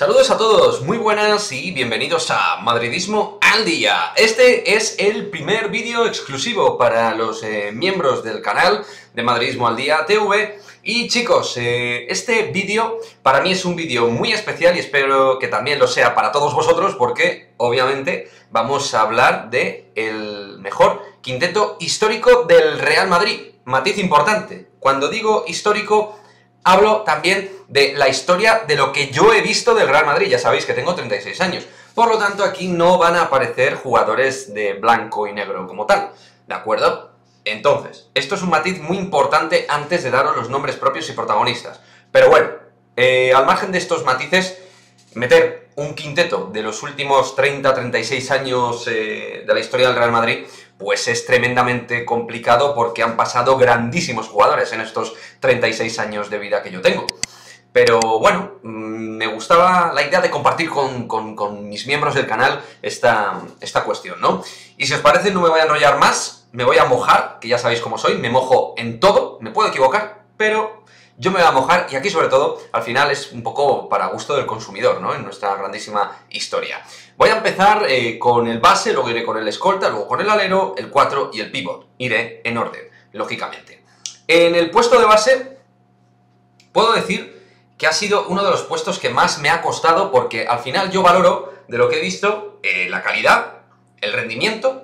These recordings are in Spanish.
Saludos a todos, muy buenas y bienvenidos a Madridismo al Día. Este es el primer vídeo exclusivo para los miembros del canal de Madridismo al Día TV. Y chicos, este vídeo para mí es un vídeo muy especial y espero que también lo sea para todos vosotros porque, obviamente, vamos a hablar de el mejor quinteto histórico del Real Madrid. Matiz importante, cuando digo histórico, hablo también de la historia de lo que yo he visto del Real Madrid. Ya sabéis que tengo 36 años. Por lo tanto, aquí no van a aparecer jugadores de blanco y negro como tal. ¿De acuerdo? Entonces, esto es un matiz muy importante antes de daros los nombres propios y protagonistas. Pero bueno, al margen de estos matices, meter un quinteto de los últimos 30-36 años de la historia del Real Madrid, pues es tremendamente complicado porque han pasado grandísimos jugadores en estos 36 años de vida que yo tengo. Pero bueno, me gustaba la idea de compartir con mis miembros del canal esta cuestión, ¿no? Y si os parece, no me voy a enrollar más, me voy a mojar, que ya sabéis cómo soy, me mojo en todo, me puedo equivocar, pero yo me voy a mojar y aquí sobre todo, al final es un poco para gusto del consumidor, ¿no? En nuestra grandísima historia. Voy a empezar con el base, luego iré con el escolta, luego con el alero, el 4 y el pívot. Iré en orden, lógicamente. En el puesto de base, puedo decir que ha sido uno de los puestos que más me ha costado porque al final yo valoro de lo que he visto la calidad, el rendimiento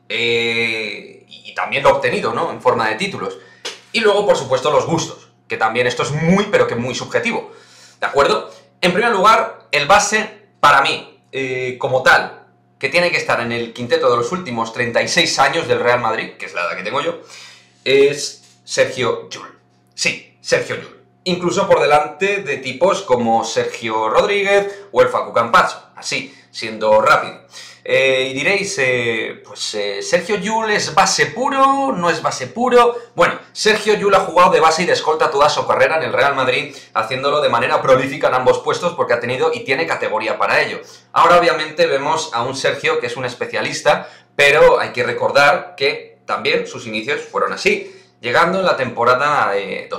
y también lo obtenido, ¿no? En forma de títulos. Y luego, por supuesto, los gustos, que también esto es muy, pero que muy subjetivo. ¿De acuerdo? En primer lugar, el base, para mí, como tal, que tiene que estar en el quinteto de los últimos 36 años del Real Madrid, que es la edad que tengo yo, es Sergio Llull. Sí, Sergio Llull. Incluso por delante de tipos como Sergio Rodríguez o el Facu Campazzo, así, siendo rápido. Y diréis, ¿Sergio Llull es base puro? ¿No es base puro? Bueno, Sergio Llull ha jugado de base y de escolta toda su carrera en el Real Madrid, haciéndolo de manera prolífica en ambos puestos porque ha tenido y tiene categoría para ello. Ahora obviamente vemos a un Sergio que es un especialista, pero hay que recordar que también sus inicios fueron así. Llegando en la temporada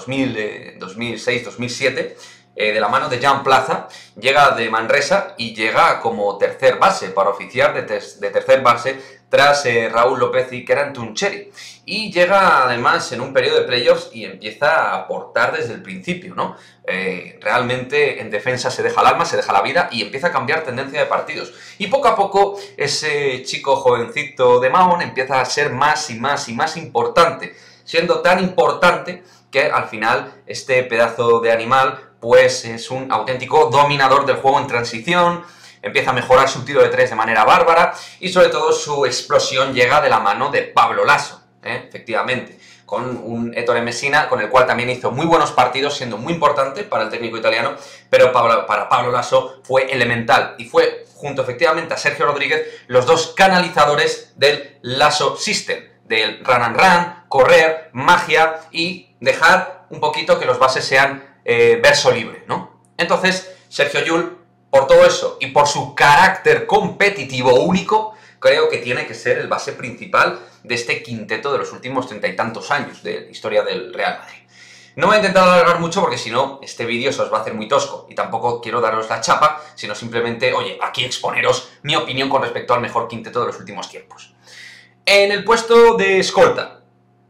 2006-2007, de la mano de Jan Plaza, llega de Manresa y llega como tercer base, para oficiar de tercer base, tras Raúl López y Keran Tuncheri. Y llega además en un periodo de playoffs y empieza a aportar desde el principio, ¿no? Realmente en defensa se deja el alma, se deja la vida y empieza a cambiar tendencia de partidos. Y poco a poco ese chico jovencito de Mahón empieza a ser más y más y más importante, siendo tan importante que al final este pedazo de animal pues es un auténtico dominador del juego en transición, empieza a mejorar su tiro de tres de manera bárbara y sobre todo su explosión llega de la mano de Pablo Laso, efectivamente, con un Ettore Messina con el cual también hizo muy buenos partidos, siendo muy importante para el técnico italiano, pero para Pablo Laso fue elemental y fue, junto efectivamente a Sergio Rodríguez, los dos canalizadores del Laso System, del run and run, correr, magia y dejar un poquito que los bases sean verso libre, ¿no? Entonces, Sergio Llull, por todo eso y por su carácter competitivo único, creo que tiene que ser el base principal de este quinteto de los últimos 30 y tantos años de la historia del Real Madrid. No voy a intentar alargar mucho porque si no, este vídeo se os va a hacer muy tosco y tampoco quiero daros la chapa, sino simplemente, oye, aquí exponeros mi opinión con respecto al mejor quinteto de los últimos tiempos. En el puesto de escolta.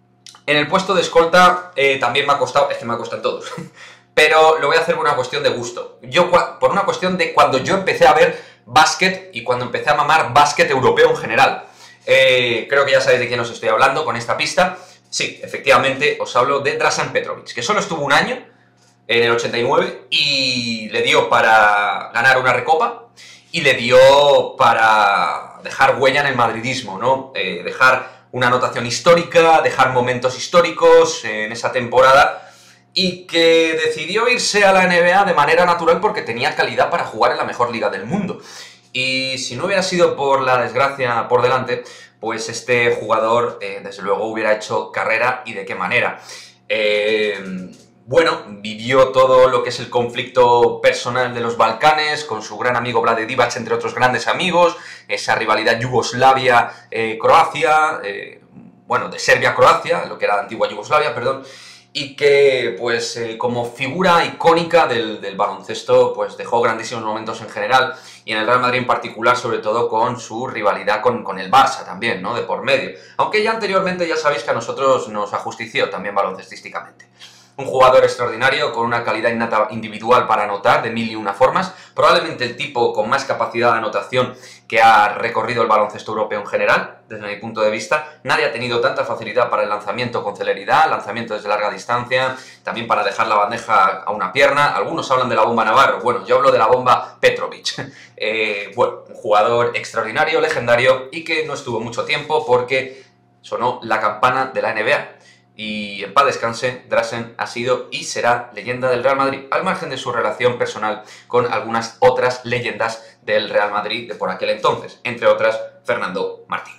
También me ha costado, es que me ha costado todos, pero lo voy a hacer por una cuestión de gusto. Por una cuestión de cuando yo empecé a ver básquet y cuando empecé a mamar básquet europeo en general. Creo que ya sabéis de quién os estoy hablando con esta pista. Sí, efectivamente, os hablo de Dražen Petrović, que solo estuvo un año, en el 89, y le dio para ganar una recopa y le dio para dejar huella en el madridismo, ¿no? Dejar una anotación histórica, dejar momentos históricos en esa temporada y que decidió irse a la NBA de manera natural porque tenía calidad para jugar en la mejor liga del mundo. Y si no hubiera sido por la desgracia por delante, pues este jugador desde luego hubiera hecho carrera y de qué manera. Bueno, vivió todo lo que es el conflicto personal de los Balcanes con su gran amigo Vlade Divac, entre otros grandes amigos, esa rivalidad Yugoslavia-Croacia, bueno, de Serbia-Croacia, lo que era la antigua Yugoslavia, perdón, y que pues como figura icónica del baloncesto pues dejó grandísimos momentos en general y en el Real Madrid en particular, sobre todo con su rivalidad con el Barça también, ¿no? De por medio. Aunque ya anteriormente ya sabéis que a nosotros nos ajustició también baloncestísticamente. Un jugador extraordinario, con una calidad innata individual para anotar de mil y una formas, probablemente el tipo con más capacidad de anotación que ha recorrido el baloncesto europeo en general, desde mi punto de vista. Nadie ha tenido tanta facilidad para el lanzamiento con celeridad, lanzamiento desde larga distancia, también para dejar la bandeja a una pierna. Algunos hablan de la bomba Navarro, bueno, yo hablo de la bomba Petrovic. Bueno, un jugador extraordinario, legendario, y que no estuvo mucho tiempo porque sonó la campana de la NBA. Y en paz descanse, Drazen ha sido y será leyenda del Real Madrid, al margen de su relación personal con algunas otras leyendas del Real Madrid de por aquel entonces, entre otras Fernando Martín.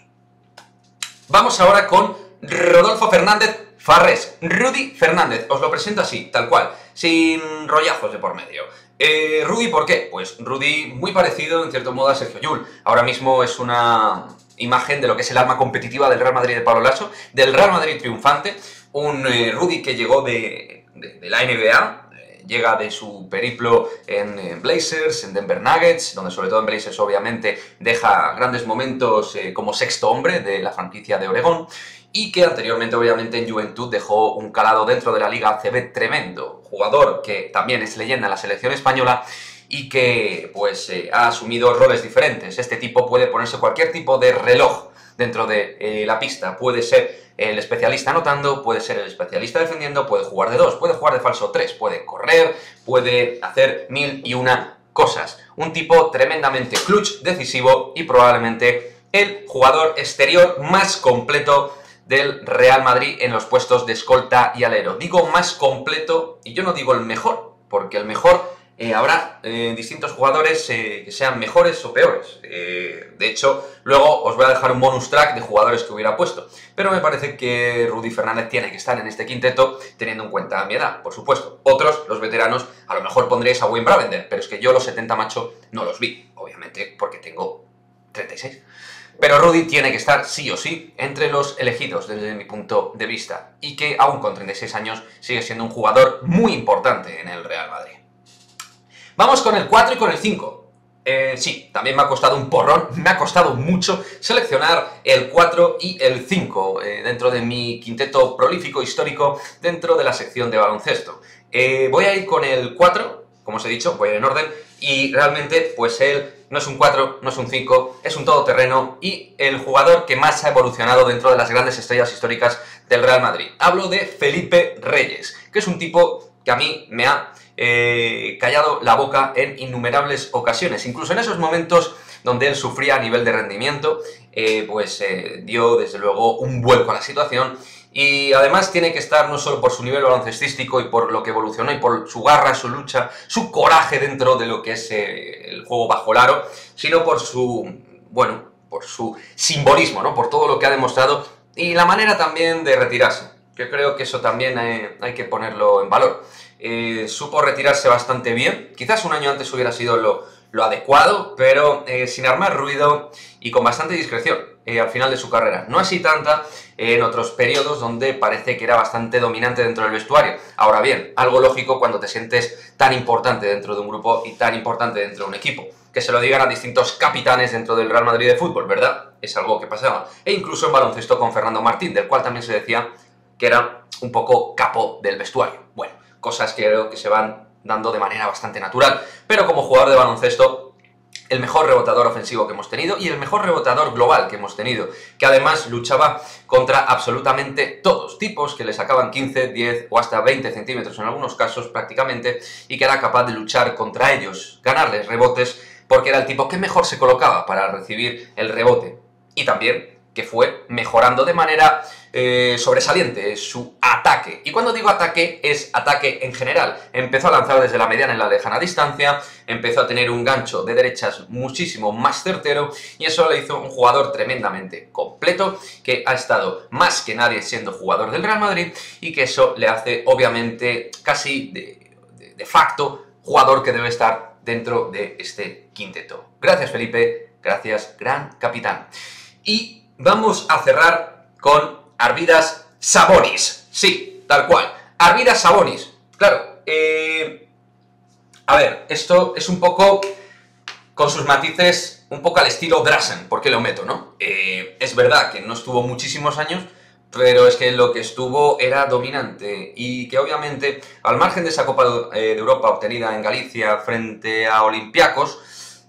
Vamos ahora con Rodolfo Fernández Farrés, Rudy Fernández, os lo presento así, tal cual, sin rollazos de por medio. Rudy, ¿por qué? Pues Rudy muy parecido en cierto modo a Sergio Llull, ahora mismo es una imagen de lo que es el alma competitiva del Real Madrid de Pablo Laso, del Real Madrid triunfante, un Rudy que llegó de la NBA, llega de su periplo en Blazers, en Denver Nuggets, donde sobre todo en Blazers obviamente deja grandes momentos como sexto hombre de la franquicia de Oregón, y que anteriormente obviamente en Juventud dejó un calado dentro de la Liga ACB tremendo, jugador que también es leyenda en la selección española, y que pues ha asumido roles diferentes. Este tipo puede ponerse cualquier tipo de reloj dentro de la pista. Puede ser el especialista anotando, puede ser el especialista defendiendo, puede jugar de 2, puede jugar de falso 3, puede correr, puede hacer mil y una cosas. Un tipo tremendamente clutch, decisivo y probablemente el jugador exterior más completo del Real Madrid en los puestos de escolta y alero. Digo más completo y yo no digo el mejor, porque el mejor habrá distintos jugadores que sean mejores o peores. De hecho, luego os voy a dejar un bonus track de jugadores que hubiera puesto. Pero me parece que Rudy Fernández tiene que estar en este quinteto, teniendo en cuenta mi edad, por supuesto. Otros, los veteranos, a lo mejor pondréis a Wayne Bravender, pero es que yo los 70 macho no los vi, obviamente porque tengo 36. Pero Rudy tiene que estar sí o sí entre los elegidos desde mi punto de vista, y que aún con 36 años sigue siendo un jugador muy importante en el Real Madrid. Vamos con el 4 y con el 5. Sí, también me ha costado un porrón, me ha costado mucho seleccionar el 4 y el 5 dentro de mi quinteto prolífico histórico dentro de la sección de baloncesto. Voy a ir con el 4, como os he dicho, voy a ir en orden, y realmente pues él no es un 4, no es un 5, es un todoterreno y el jugador que más ha evolucionado dentro de las grandes estrellas históricas del Real Madrid. Hablo de Felipe Reyes, que es un tipo que a mí me ha callado la boca en innumerables ocasiones, incluso en esos momentos donde él sufría a nivel de rendimiento, dio desde luego un vuelco a la situación, y además tiene que estar no solo por su nivel baloncestístico y por lo que evolucionó y por su garra, su lucha, su coraje dentro de lo que es el juego bajo el aro, sino por su, bueno, por su simbolismo, ¿no? Por todo lo que ha demostrado y la manera también de retirarse, que creo que eso también hay que ponerlo en valor. Supo retirarse bastante bien, quizás un año antes hubiera sido lo adecuado, pero sin armar ruido y con bastante discreción al final de su carrera. No así tanta en otros periodos donde parece que era bastante dominante dentro del vestuario. Ahora bien, algo lógico cuando te sientes tan importante dentro de un grupo y tan importante dentro de un equipo. Que se lo digan a distintos capitanes dentro del Real Madrid de fútbol, ¿verdad? Es algo que pasaba. E incluso en baloncesto con Fernando Martín, del cual también se decía que era un poco capo del vestuario. Bueno, cosas que creo que se van dando de manera bastante natural, pero como jugador de baloncesto, el mejor rebotador ofensivo que hemos tenido y el mejor rebotador global que hemos tenido, que además luchaba contra absolutamente todos, tipos que le sacaban 15, 10 o hasta 20 centímetros en algunos casos prácticamente, y que era capaz de luchar contra ellos, ganarles rebotes, porque era el tipo que mejor se colocaba para recibir el rebote, y también que fue mejorando de manera sobresaliente su ataque. Y cuando digo ataque, es ataque en general. Empezó a lanzar desde la mediana en la lejana distancia, empezó a tener un gancho de derechas muchísimo más certero, y eso le hizo un jugador tremendamente completo, que ha estado más que nadie siendo jugador del Real Madrid, y que eso le hace obviamente casi de facto jugador que debe estar dentro de este quinteto. Gracias, Felipe, gracias, gran capitán. Y vamos a cerrar con Arvydas Sabonis. Sí, tal cual. Arvidas Sabonis. Claro, a ver, esto es un poco, con sus matices, un poco al estilo Drazen. ¿Por qué lo meto, no? Es verdad que no estuvo muchísimos años, pero es que lo que estuvo era dominante y que obviamente, al margen de esa Copa de Europa obtenida en Galicia frente a Olympiacos,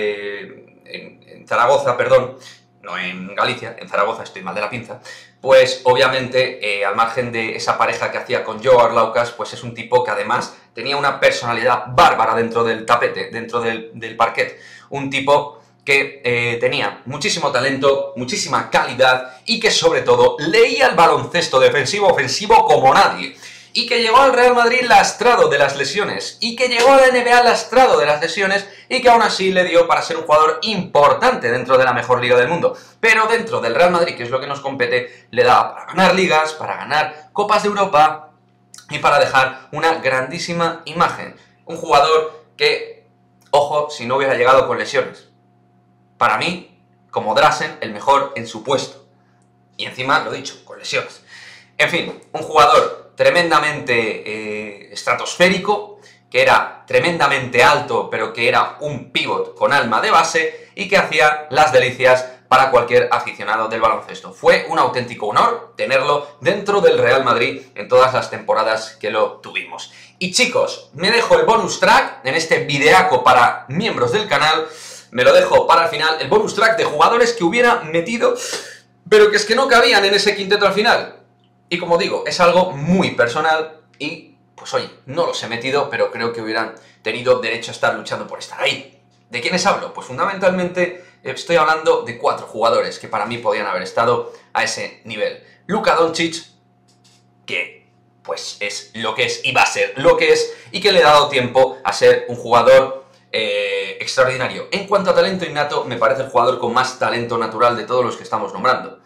en Zaragoza, perdón, no en Galicia, en Zaragoza, estoy mal de la pinza, pues obviamente al margen de esa pareja que hacía con Joe Arlaucas, pues es un tipo que además tenía una personalidad bárbara dentro del tapete, dentro del parquet, un tipo que tenía muchísimo talento, muchísima calidad y que sobre todo leía el baloncesto defensivo-ofensivo como nadie. Y que llegó al Real Madrid lastrado de las lesiones, y que llegó a la NBA lastrado de las lesiones, y que aún así le dio para ser un jugador importante dentro de la mejor liga del mundo. Pero dentro del Real Madrid, que es lo que nos compete, le daba para ganar ligas, para ganar Copas de Europa y para dejar una grandísima imagen. Un jugador que, ojo, si no hubiera llegado con lesiones. Para mí, como Drazen, el mejor en su puesto. Y encima, lo dicho, con lesiones. En fin, un jugador tremendamente estratosférico, que era tremendamente alto, pero que era un pívot con alma de base y que hacía las delicias para cualquier aficionado del baloncesto. Fue un auténtico honor tenerlo dentro del Real Madrid en todas las temporadas que lo tuvimos. Y chicos, me dejo el bonus track en este videaco para miembros del canal, me lo dejo para el final, el bonus track de jugadores que hubiera metido, pero que es que no cabían en ese quinteto al final. Y como digo, es algo muy personal y, pues oye, no los he metido, pero creo que hubieran tenido derecho a estar luchando por estar ahí. ¿De quiénes hablo? Pues fundamentalmente estoy hablando de 4 jugadores que para mí podían haber estado a ese nivel. Luka Doncic, que pues es lo que es y va a ser lo que es, y que le he dado tiempo a ser un jugador extraordinario. En cuanto a talento innato, me parece el jugador con más talento natural de todos los que estamos nombrando.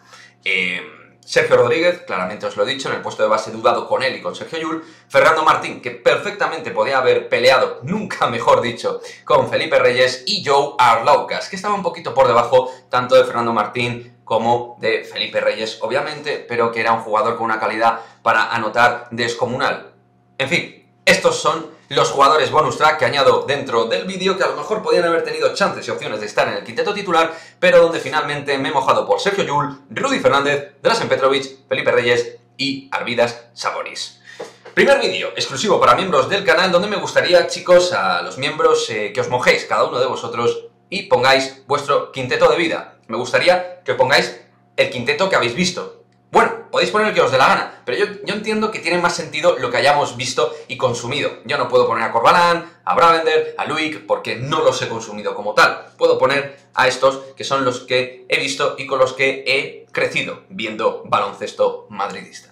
Sergio Rodríguez, claramente os lo he dicho, en el puesto de base dudado con él y con Sergio Llull. Fernando Martín, que perfectamente podía haber peleado, nunca mejor dicho, con Felipe Reyes. Y Joe Arlaucas, que estaba un poquito por debajo tanto de Fernando Martín como de Felipe Reyes, obviamente, pero que era un jugador con una calidad para anotar descomunal. En fin, estos son los jugadores bonus track que añado dentro del vídeo, que a lo mejor podían haber tenido chances y opciones de estar en el quinteto titular, pero donde finalmente me he mojado por Sergio Llull, Rudy Fernández, Drazen Petrovic, Felipe Reyes y Arvidas Sabonis. Primer vídeo exclusivo para miembros del canal, donde me gustaría, chicos, a los miembros que os mojéis cada uno de vosotros y pongáis vuestro quinteto de vida. Me gustaría que pongáis el quinteto que habéis visto. Bueno, podéis poner el que os dé la gana, pero yo entiendo que tiene más sentido lo que hayamos visto y consumido. Yo no puedo poner a Corbalán, a Bravender, a Luik, porque no los he consumido como tal. Puedo poner a estos, que son los que he visto y con los que he crecido viendo baloncesto madridista.